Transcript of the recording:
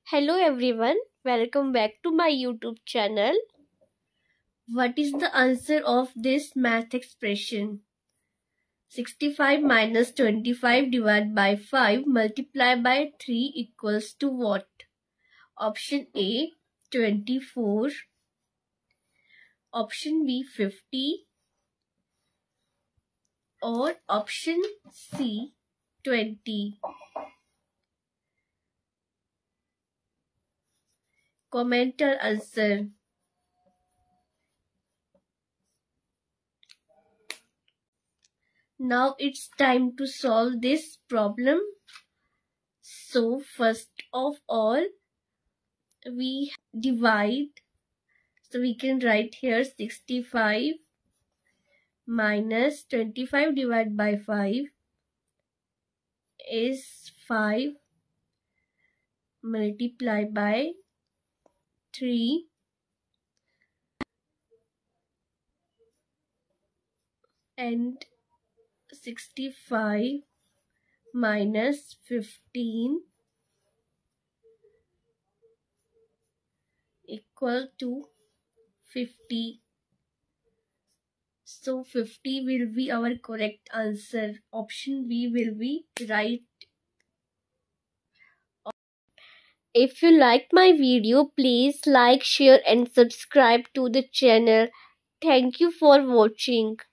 Hello everyone, welcome back to my YouTube channel. What is the answer of this math expression? 65 minus 25 divided by 5 multiplied by 3 equals to what? Option A 24, option B 50 or option C 20. Comment your answer. Now it's time to solve this problem. So first of all, we divide. So we can write here 65 minus 25 divided by 5 is 5 multiplied by 3 and 65 minus 15 equal to 50. So 50 will be our correct answer. Option B will be right. If you liked my video, please like, share and subscribe to the channel. Thank you for watching.